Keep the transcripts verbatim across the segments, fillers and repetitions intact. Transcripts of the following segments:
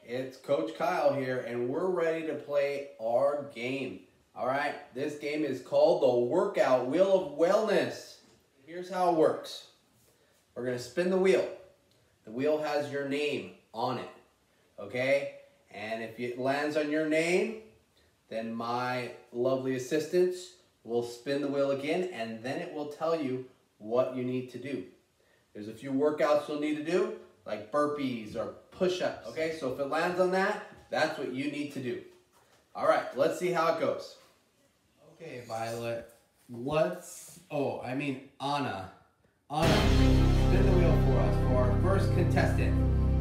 It's Coach Kyle here, and we're ready to play our game. All right, this game is called the Workout Wheel of Wellness. Here's how it works. We're gonna spin the wheel. The wheel has your name on it, okay? And if it lands on your name, then my lovely assistants will spin the wheel again, and then it will tell you what you need to do. There's a few workouts you'll need to do, like burpees or push-ups, okay? So if it lands on that, that's what you need to do. All right, let's see how it goes. Okay, Violet, let's, oh, I mean Anna. Anna, spin the wheel for us for our first contestant.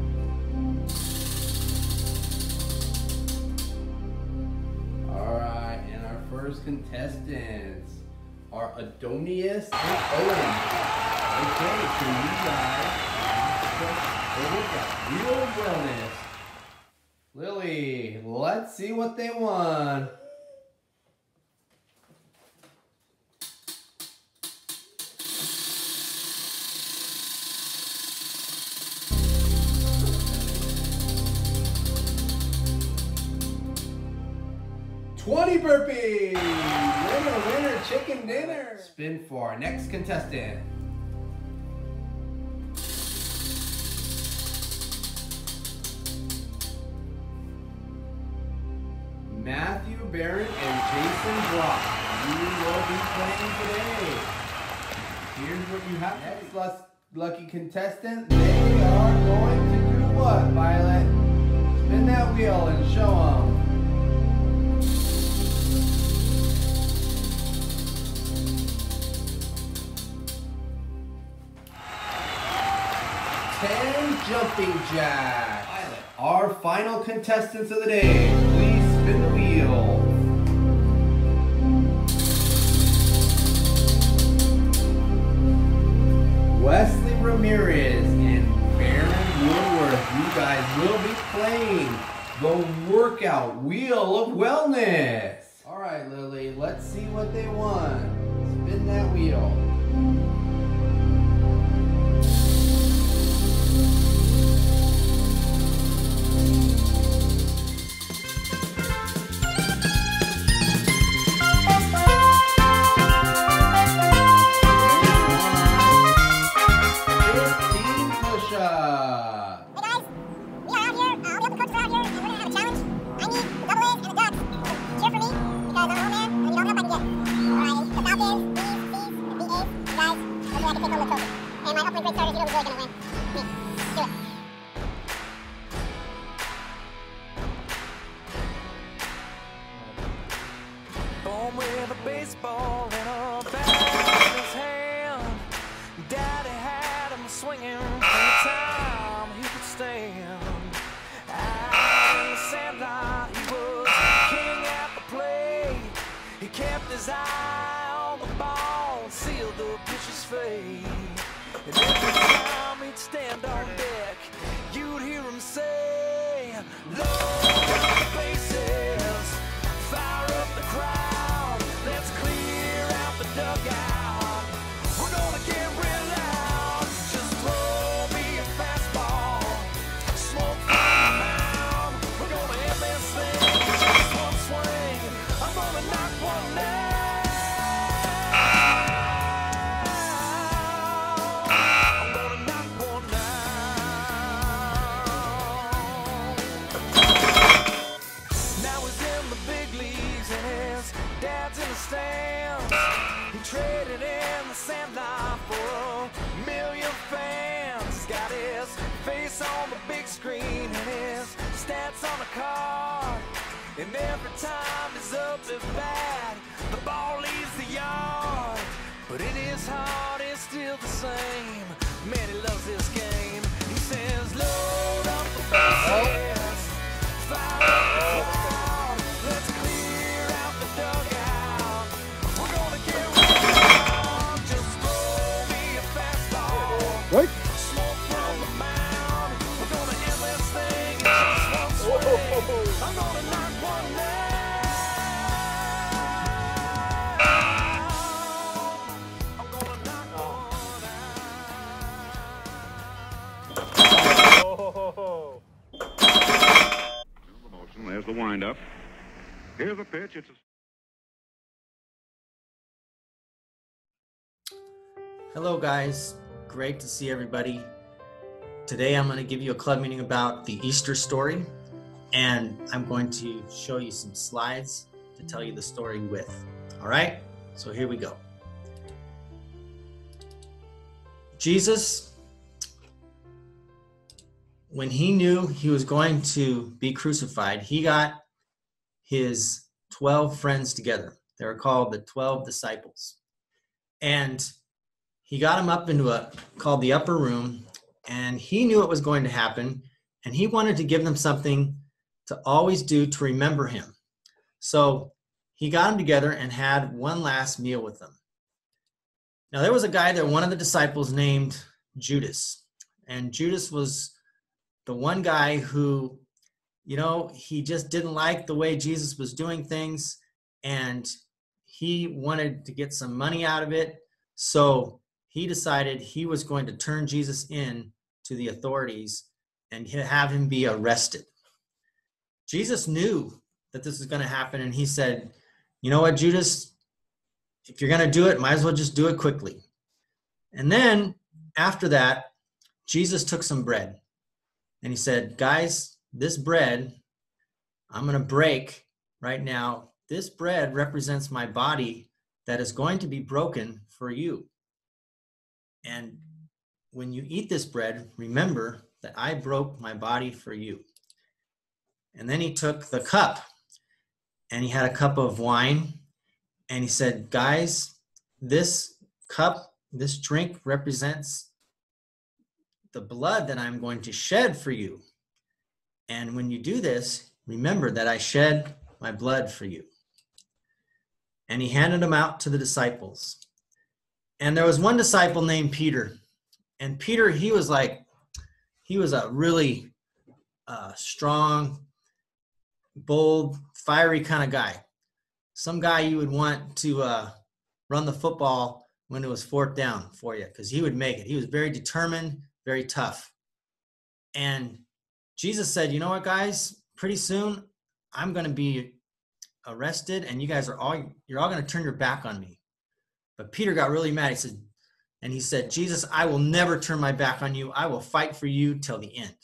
All right, and our first contestants are Adonius and Owen. Okay, so you guys the Wheel of Wellness. Lily, let's see what they won. twenty burpees! Winner, winner, chicken dinner! Spin for our next contestant. Matthew Barron and Jason Brock. You will be playing today. Here's what you have. Next lucky contestant, they are going to do what, Violet? Spin that wheel and show them. ten jumping jacks. Violet, our final contestants of the day. Please spin the wheel. Wesley Ramirez and Baron Woodworth. You guys will be playing the Workout Wheel of Wellness. All right, Lily, let's see what they won. Spin that wheel. Born with a baseball and a bat in his hand. Daddy had him swinging from the time he could stand. Out in the sandlot, he was king at the plate. He kept his eye on the ball and sealed the pitcher's fate. And every time he'd stand on deck, you'd hear him say, "Load up the bases, fire up the crowd, let's clear out the dugout. We're gonna get real loud, just throw me a fastball, smoke from the mound. We're gonna end this thing with just one swing. I'm gonna knock one down. I'm gonna knock one down." Now he's in the big leagues and his dad's in the stands. He traded in the sandlot for a million fans. He's got his face on the big screen and his stats on the card. And every time he's up at bat, the ball leaves the yard. But in his heart, it's still the same. Man, he loves this game. He says, "Load up the bases, fire up the crowd, let's clear out the dugout. We're gonna get real loud, just throw me a fastball, Right. smoke from the mound. We're gonna end this thing in just one swing. I'm gonna knock one down. I'm gonna knock one down." Oh. Here's a pitch. It's a... Hello guys, great to see everybody. Today I'm going to give you a club meeting about the Easter story, and I'm going to show you some slides to tell you the story with. All right, so here we go. Jesus, when he knew he was going to be crucified, he got his twelve friends together. They were called the twelve disciples. And he got them up into a called the upper room, and he knew what was going to happen, and he wanted to give them something to always do to remember him. So he got them together and had one last meal with them. Now there was a guy there, one of the disciples named Judas, and Judas was the one guy who, you know, he just didn't like the way Jesus was doing things, and he wanted to get some money out of it. So he decided he was going to turn Jesus in to the authorities and have him be arrested. Jesus knew that this was going to happen, and he said, you know what, Judas, if you're going to do it, might as well just do it quickly. And then after that, Jesus took some bread, and he said, guys, this bread I'm going to break right now. This bread represents my body that is going to be broken for you. And when you eat this bread, remember that I broke my body for you. And then he took the cup, and he had a cup of wine, and he said, guys, this cup, this drink represents the blood that I'm going to shed for you. And when you do this, remember that I shed my blood for you. And he handed them out to the disciples. And there was one disciple named Peter. And Peter, he was like, he was a really uh, strong, bold, fiery kind of guy. Some guy you would want to uh, run the football when it was fourth down for you, because he would make it. He was very determined, very tough. And Jesus said, you know what, guys, pretty soon I'm going to be arrested, and you guys are all, you're all going to turn your back on me. But Peter got really mad. He said, and he said, Jesus, I will never turn my back on you. I will fight for you till the end.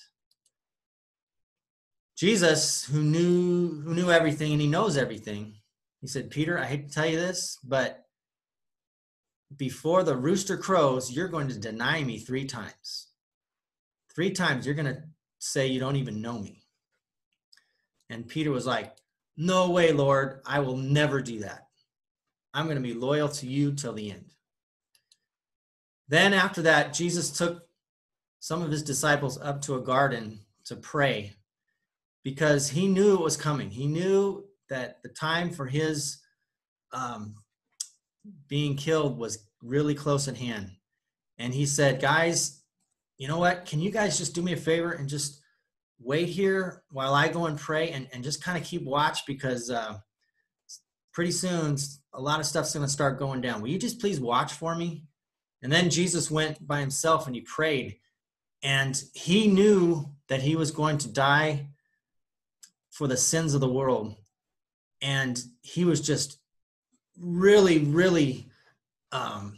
Jesus, who knew, who knew everything, and he knows everything, he said, Peter, I hate to tell you this, but before the rooster crows, you're going to deny me three times. Three times you're going to say you don't even know me. And Peter was like, no way, Lord, I will never do that. I'm going to be loyal to you till the end. Then after that, Jesus took some of his disciples up to a garden to pray, because he knew it was coming. He knew that the time for his um, being killed was really close at hand. And he said, guys, you know what? Can you guys just do me a favor and just wait here while I go and pray, and, and just kind of keep watch, because uh, pretty soon a lot of stuff's going to start going down. Will you just please watch for me? And then Jesus went by himself and he prayed, and he knew that he was going to die for the sins of the world. And he was just really, really um,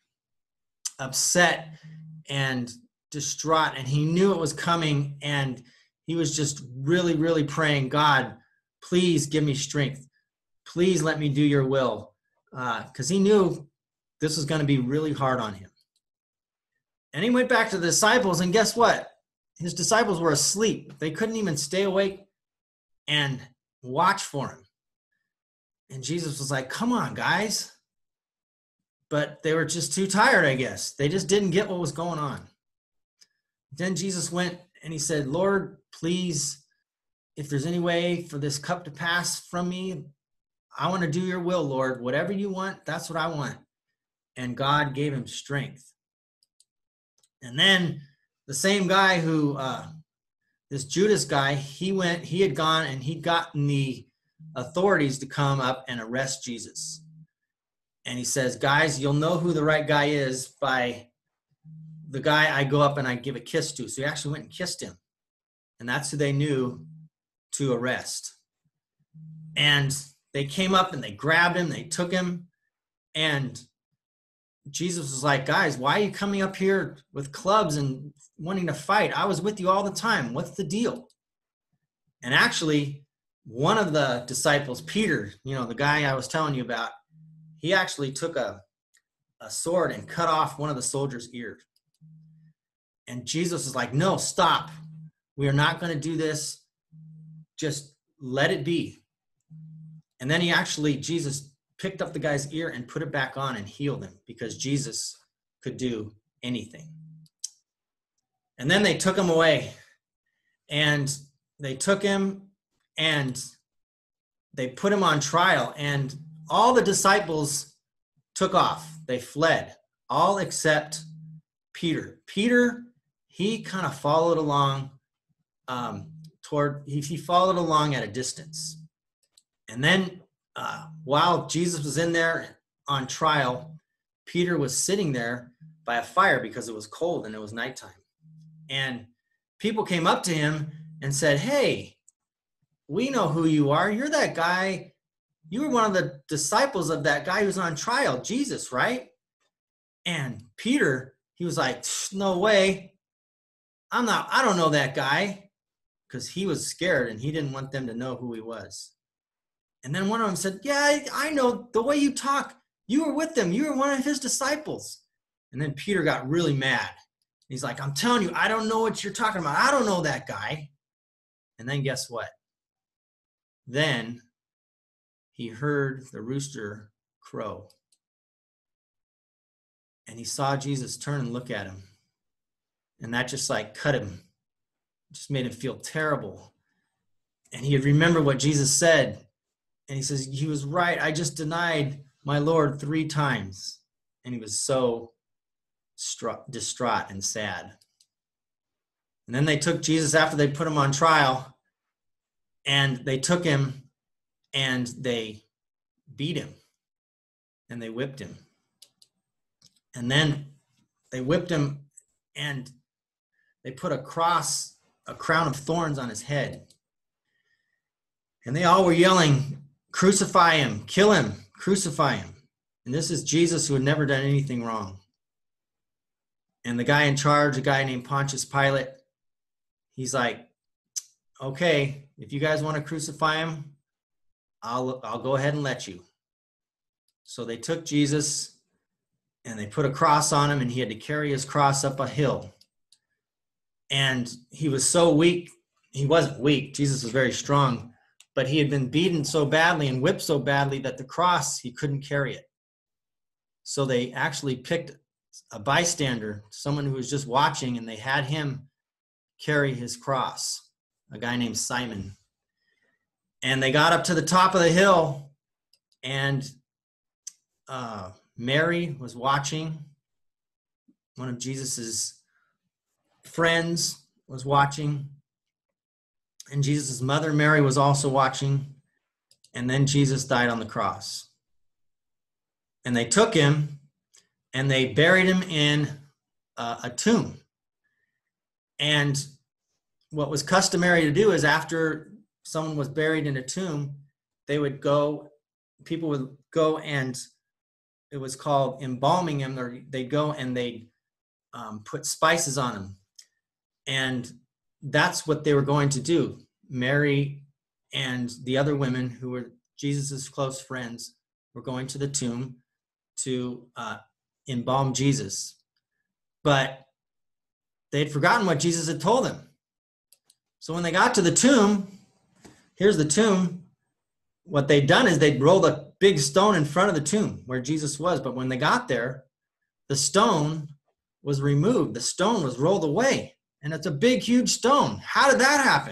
upset and distraught, and he knew it was coming, and he was just really, really praying, God, please give me strength. Please let me do your will. Because uh, he knew this was going to be really hard on him. And he went back to the disciples, and guess what? His disciples were asleep. They couldn't even stay awake and watch for him. And Jesus was like, come on, guys. But they were just too tired, I guess. They just didn't get what was going on. Then Jesus went and he said, Lord, please, if there's any way for this cup to pass from me, I want to do your will, Lord. Whatever you want, that's what I want. And God gave him strength. And then the same guy who, uh, this Judas guy, he went, he had gone and he'd gotten the authorities to come up and arrest Jesus. And he says, guys, you'll know who the right guy is by the guy I go up and I give a kiss to. So he actually went and kissed him. And that's who they knew to arrest. And they came up and they grabbed him, they took him, and Jesus was like, guys, why are you coming up here with clubs and wanting to fight? I was with you all the time. What's the deal? And actually, one of the disciples, Peter, you know, the guy I was telling you about, he actually took a, a sword and cut off one of the soldiers' ears. And Jesus was like, no, stop. We are not going to do this. Just let it be. And then he actually, Jesus picked up the guy's ear and put it back on and healed him, because Jesus could do anything. And then they took him away, and they took him and they put him on trial, and all the disciples took off. They fled, all except Peter. Peter, he kind of followed along um, toward, he, he followed along at a distance. And then uh, while Jesus was in there on trial, Peter was sitting there by a fire because it was cold and it was nighttime. And people came up to him and said, hey, we know who you are. You're that guy. You were one of the disciples of that guy who's on trial, Jesus, right? And Peter, he was like, no way. I'm not, I don't know that guy, because he was scared and he didn't want them to know who he was. And then one of them said, yeah, I, I know the way you talk. You were with them. You were one of his disciples. And then Peter got really mad. He's like, I'm telling you, I don't know what you're talking about. I don't know that guy. And then guess what? Then he heard the rooster crow. And he saw Jesus turn and look at him. And that just like cut him. Just made him feel terrible. And he had remembered what Jesus said. And he says, he was right. I just denied my Lord three times. And he was so distraught and sad. And then they took Jesus after they put him on trial. And they took him and they beat him. And they whipped him. And then they whipped him and they put a cross, a crown of thorns on his head. And they all were yelling, crucify him, kill him, crucify him. And this is Jesus, who had never done anything wrong. And the guy in charge, a guy named Pontius Pilate, he's like, okay, if you guys want to crucify him, I'll, I'll go ahead and let you. So they took Jesus and they put a cross on him, and he had to carry his cross up a hill. And he was so weak. He wasn't weak. Jesus was very strong. But he had been beaten so badly and whipped so badly that the cross, he couldn't carry it. So they actually picked a bystander, someone who was just watching, and they had him carry his cross, a guy named Simon. And they got up to the top of the hill, and uh, Mary was watching. One of Jesus's friends was watching. And Jesus' mother, Mary, was also watching. And then Jesus died on the cross. And they took him and they buried him in uh, a tomb. And what was customary to do is, after someone was buried in a tomb, they would go, people would go, and it was called embalming him. Or they'd go and they'd um, put spices on him. And that's what they were going to do. Mary and the other women who were Jesus's close friends were going to the tomb to uh, embalm Jesus. But they'd forgotten what Jesus had told them. So when they got to the tomb, here's the tomb. What they'd done is they'd rolled a big stone in front of the tomb where Jesus was. But when they got there, the stone was removed. The stone was rolled away. And it's a big, huge stone. How did that happen?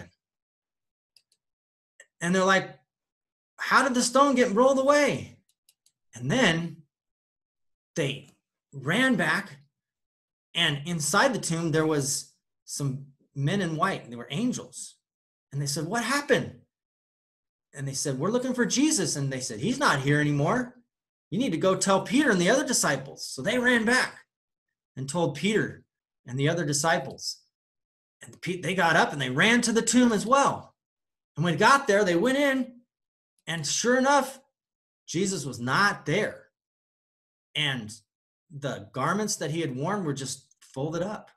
And they're like, how did the stone get rolled away? And then they ran back, and inside the tomb, there was some men in white. They were angels. And they said, what happened? And they said, we're looking for Jesus. And they said, he's not here anymore. You need to go tell Peter and the other disciples. So they ran back and told Peter and the other disciples. And they got up and they ran to the tomb as well. And when they got there, they went in, And sure enough, Jesus was not there. And the garments that he had worn were just folded up.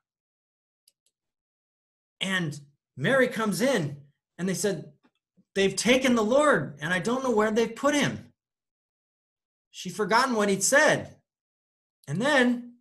And Mary comes in and they said, they've taken the Lord and I don't know where they've put him. She'd forgotten what he'd said. And then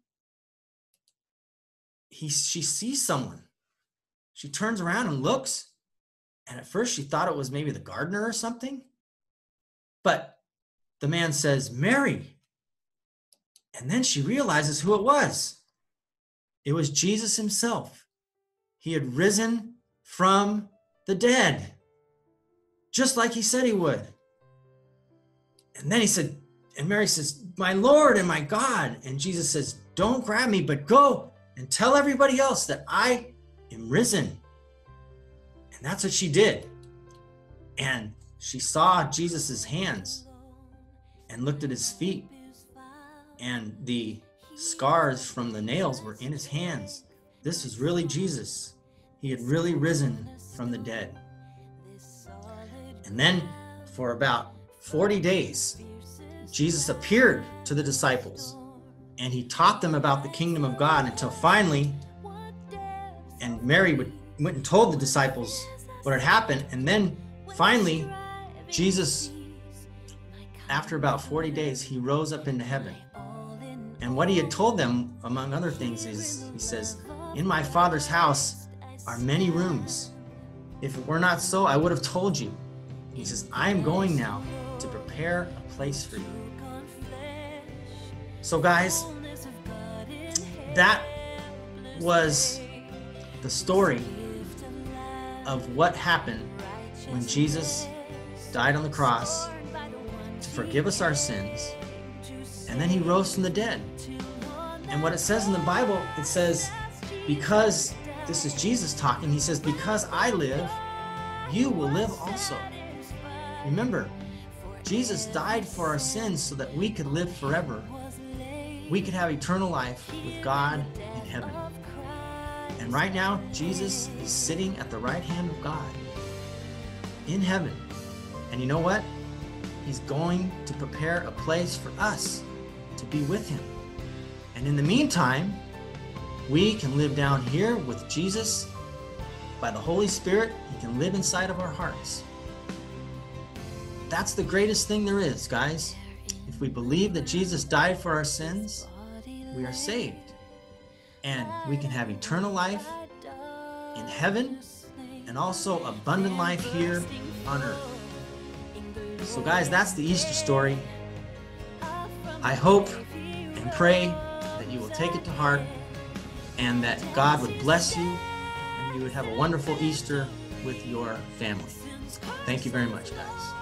he, she sees someone. She turns around and looks. And at first she thought it was maybe the gardener or something. But the man says, Mary. And then she realizes who it was. It was Jesus himself. He had risen from the dead, just like he said he would. And then he said, and Mary says, my Lord and my God. And Jesus says, don't grab me, but go and tell everybody else that I am risen. And that's what she did. And she saw Jesus's hands and looked at his feet. And the scars from the nails were in his hands. This was really Jesus. He had really risen from the dead. And then for about forty days, Jesus appeared to the disciples and he taught them about the kingdom of God until finally, and Mary would, went and told the disciples what had happened. And then finally, Jesus, after about forty days, he rose up into heaven. And what he had told them, among other things, is he says, in my Father's house are many rooms. If it were not so, I would have told you. He says, I am going now to prepare a place for you. So guys, that was the story of what happened when Jesus died on the cross to forgive us our sins, and then he rose from the dead. And what it says in the Bible, it says, because, this is Jesus talking, he says, because I live, you will live also. Remember, Jesus died for our sins so that we could live forever. We could have eternal life with God in heaven. And right now, Jesus is sitting at the right hand of God in heaven. And you know what? He's going to prepare a place for us to be with him. And in the meantime, we can live down here with Jesus. By the Holy Spirit, he can live inside of our hearts. That's the greatest thing there is, guys. If we believe that Jesus died for our sins, we are saved. And we can have eternal life in heaven and also abundant life here on earth. So guys, that's the Easter story. I hope and pray that you will take it to heart and that God would bless you and you would have a wonderful Easter with your family. Thank you very much, guys.